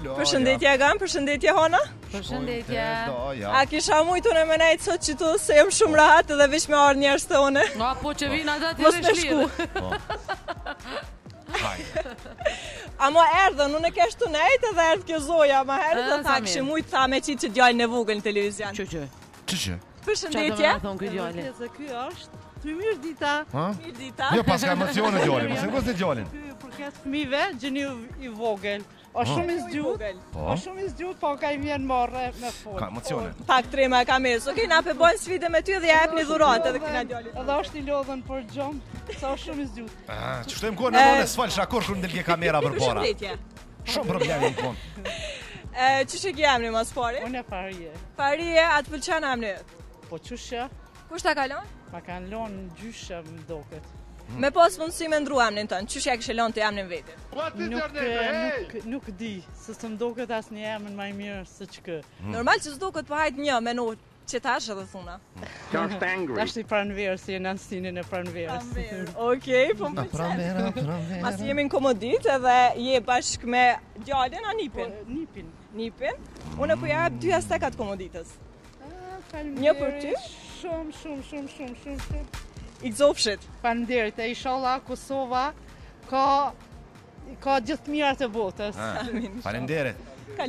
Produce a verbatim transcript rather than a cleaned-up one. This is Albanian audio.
Përshëndetje Gam, përshëndetje Hona. Përshëndetje. A kisha mujtu në menajt sot që tu se jem shumë rahat edhe veç me arë njerës të one. A po që vinë ata të Mos me shku. A mo erdhën, unë e kesh të nejt edhe erdhë kjo zoja, ma herë të tha këshë mujtë tha me qitë që djallin e vogël në televizion. Që që? Që që? Përshëndetje. Qa të me thonë këtë djallin? Se ky është të mirë dita. Mirë dita. Jo, pas ka emocione djallin, mëse në kësë djallin. Ky për këtë fëmive, gjeni i vogël. O shumë i zgjut, o shumë i zgjut, po ka i vjen marrë me folë. Ka emocione. Pak trema e ka mirë, okej, na pe bojnë sfide me ty dhe ja ep një dhurat edhe këna djallit. Edhe është i lodhen për gjomë, sa o shumë i zgjut. Që shtojmë kohë në none s'falë shakur shumë ndelke kamera për para. Përshëndetje. Shumë problemi në konë. Që që gjemni mas pari? Unë e parije. Parije, atë pëlqen amni? Po qëshja, Kush ta kalon? ma kanë lonë gjyshe më doket. Me pas mundësi me ndru amnin tënë, qysh ja kështë lonë të amnin vetit? Nuk, nuk, nuk di, se së më doket asë një emën maj mirë se që kë. Normal që s'do këtë pëhajt një menu që tash edhe thuna. Ashtë i pranverë, si e në nësinin e pranverës. Okej, po më pëlqen. Mas jemi në komodit edhe je bashk me gjallin a nipin? Nipin. Nipin? Unë po ja dy astekat komoditës. Një për ty? Shumë, shumë, shumë, shumë, shumë, shumë. I gzofshit. Faleminderit, e inshallah Kosova ka ka gjithë mirat e botës. Faleminderit.